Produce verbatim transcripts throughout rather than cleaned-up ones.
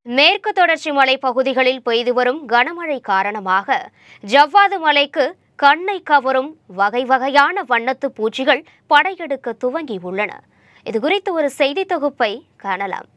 மேற்கு தொடர்ச்சி மலை பகுதிகளில் பெய்து வரும் கனமழை காரணமாக ஜவ்வாது மலைக்கு கண்ணை கவரும் வகை வகையான வண்ணத்து பூச்சிகள் படையெடுக்க துவங்கியுள்ளன. இதுகுறித்து ஒரு செய்தி தொகுப்பை காணலாம்.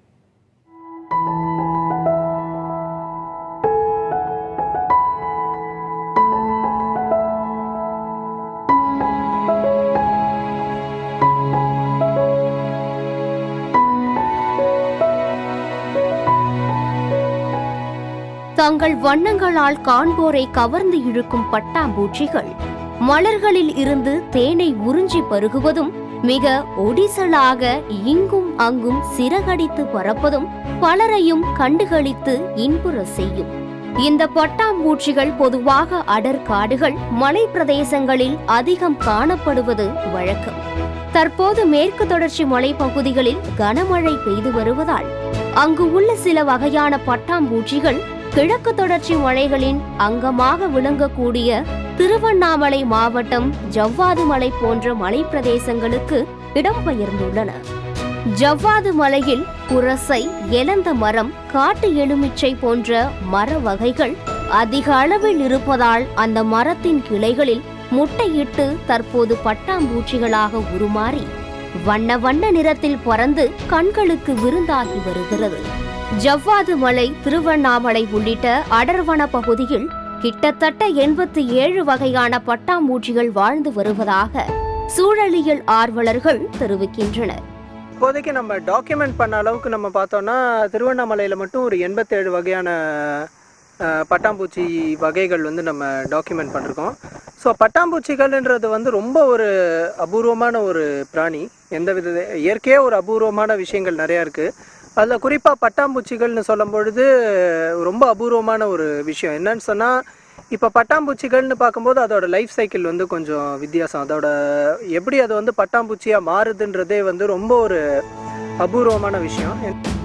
தங்கள் வண்ணங்களால் காண்போரை கவர்ந்து இழுக்கும் பட்டாம்பூச்சிகள் மலர்களில் இருந்து தேனை உறிஞ்சி பருகுவதும் மிக ஒடிசலாக இங்கும் அங்கும் சிறகடித்து பறப்பதும் பலரையும் கண்டுகளித்து இன்புற செய்யும். இந்த பட்டாம்பூச்சிகள் பொதுவாக அடர்காடுகள், மலை பிரதேசங்களில் அதிகம் காணப்படுவது வழக்கம். தற்போது மேற்கு தொடர்ச்சி மலை பகுதிகளில் கனமழை பெய்து வருவதால் அங்கு உள்ள சில வகையான பட்டாம்பூச்சிகள் கிழக்கு தொடர்ச்சி மலைகளின் அங்கமாக விளங்கக்கூடிய திருவண்ணாமலை மாவட்டம் ஜவ்வாது மலை போன்ற மலை பிரதேசங்களுக்கு இடம்பெயர்ந்துள்ளன. ஜவ்வாது மலையில் புரசை, எலந்த மரம், காட்டு எலுமிச்சை போன்ற மர வகைகள் அதிக அளவில் இருப்பதால் அந்த மரத்தின் கிளைகளில் முட்டையிட்டு தற்போது பட்டாம்பூச்சிகளாக உருமாறி வண்ண வண்ண நிறத்தில் பறந்து கண்களுக்கு விருந்தாகி வருகிறது. ஜவ்வாது மலை, திருவண்ணாமலை உள்ளிட்ட அடர்வன பகுதியில் கிட்டத்தட்ட எண்பத்தி ஏழு வகையான பட்டாம்பூச்சிகள் வாழ்ந்து வருவதாக சூழலியல் ஆர்வலர்கள் தெரிவிக்கின்றனர். இப்போதைக்கு நம்ம டாக்குமெண்ட் பண்ண அளவுக்கு நம்ம பார்த்தோம்னா திருவண்ணாமலையில மட்டும் ஒரு எண்பத்தி ஏழு வகையான பட்டாம்பூச்சி வகைகள் வந்து நம்ம டாக்குமெண்ட் பண்ணிருக்கோம். ஸோ பட்டாம்பூச்சிகள்ன்றது வந்து ரொம்ப ஒரு அபூர்வமான ஒரு பிராணி. எந்த வித இயற்கையே ஒரு அபூர்வமான விஷயங்கள் நிறையா இருக்குது. அதில் குறிப்பாக பட்டாம்பூச்சிகள்னு சொல்லும் பொழுது ரொம்ப அபூர்வமான ஒரு விஷயம் என்னன்னு சொன்னால், இப்போ பட்டாம்பூச்சிகள்னு பார்க்கும்போது அதோட லைஃப் சைக்கிள் வந்து கொஞ்சம் வித்தியாசம். அதோட எப்படி அது வந்து பட்டாம்பூச்சியாக மாறுதுன்றதே வந்து ரொம்ப ஒரு அபூர்வமான விஷயம்.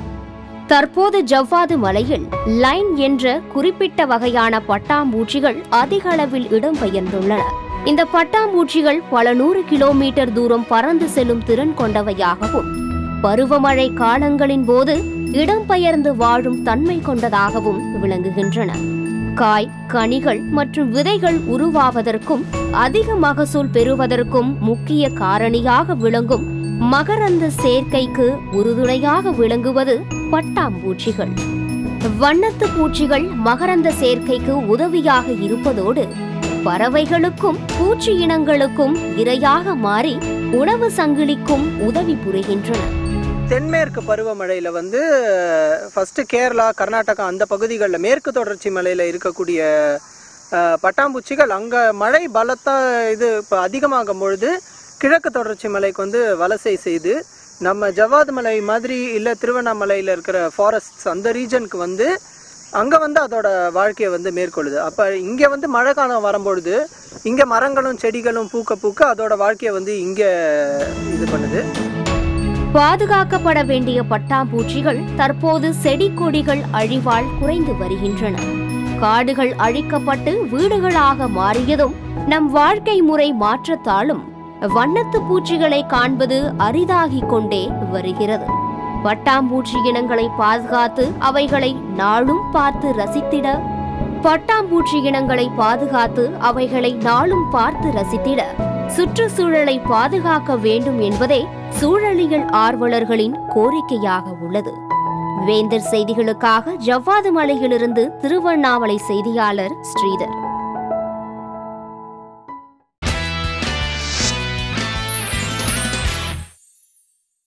தற்போது ஜவ்வாது மலையில் லைன் என்ற குறிப்பிட்ட வகையான பட்டாம்பூச்சிகள் அதிக அளவில் இடம்பெயர்ந்துள்ளன. இந்த பட்டாம்பூச்சிகள் பல நூறு கிலோமீட்டர் தூரம் பறந்து செல்லும் திறன் கொண்டவையாகவும் பருவமழை காலங்களின் போது இடம்பெயர்ந்து வாழும் தன்மை கொண்டதாகவும் விளங்குகின்றன. காய், கனிகள் மற்றும் விதைகள் உருவாவதற்கும் அதிக மகசூல் பெறுவதற்கும் முக்கிய காரணியாக விளங்கும் மகரந்த சேர்க்கைக்கு உறுதுணையாக விளங்குவது பட்டாம்பூச்சிகள். வண்ணத்து பூச்சிகள் மகரந்த சேர்க்கைக்கு உதவியாக இருப்பதோடு பறவைகளுக்கும் பூச்சி இனங்களுக்கும் இரையாக மாறி உணவு சங்கிலிக்கும் உதவி புரிகின்றன. தென்மேற்கு பருவமழையில் வந்து ஃபஸ்ட்டு கேரளா, கர்நாடகா அந்த பகுதிகளில் மேற்கு தொடர்ச்சி மலையில் இருக்கக்கூடிய பட்டாம்பூச்சிகள் அங்கே மழை பலத்தா இது இப்போ அதிகமாகும் பொழுது கிழக்கு தொடர்ச்சி மலைக்கு வந்து வலசை செய்து நம்ம ஜவ்வாது மலை மாதிரி இல்லை திருவண்ணாமலையில் இருக்கிற ஃபாரஸ்ட்ஸ் அந்த ரீஜனுக்கு வந்து அங்கே வந்து அதோட வாழ்க்கையை வந்து மேற்கொள்ளுது. அப்போ இங்கே வந்து மழை காலம் வரும்பொழுது இங்கே மரங்களும் செடிகளும் பூக்க பூக்க அதோட வாழ்க்கையை வந்து இங்கே இது பண்ணுது. பாதுகாக்கப்பட வேண்டிய பட்டாம்பூச்சிகள் தற்போது செடி கொடிகள் அழிவால் குறைந்து வருகின்றன. காடுகள் அழிக்கப்பட்டு வீடுகளாக மாறியதும் நம் வாழ்க்கை முறை மாற்றத்தாலும் வண்ணத்து பூச்சிகளை காண்பது அரிதாகிக் கொண்டே வருகிறது. பட்டாம்பூச்சி இனங்களை பாதுகாத்து அவைகளை நாளும் பார்த்து ரசித்திட பட்டாம்பூச்சி இனங்களை பாதுகாத்து அவைகளை நாளும் பார்த்து ரசித்திட சுற்றுச்சூழலை பாதுகாக்க வேண்டும் என்பதே சூழலியல் ஆர்வலர்களின் கோரிக்கையாக உள்ளது. வேந்தர் செய்திகளுக்காக ஜவ்வாது மலையிலிருந்து திருவண்ணாமலை செய்தியாளர் ஸ்ரீதர்.